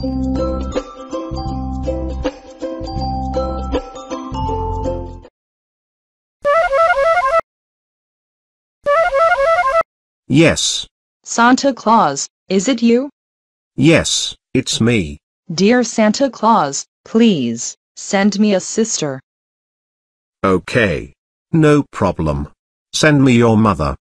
Yes. Santa Claus, is it you? Yes, it's me. Dear Santa Claus, please, send me a sister. Okay. No problem. Send me your mother.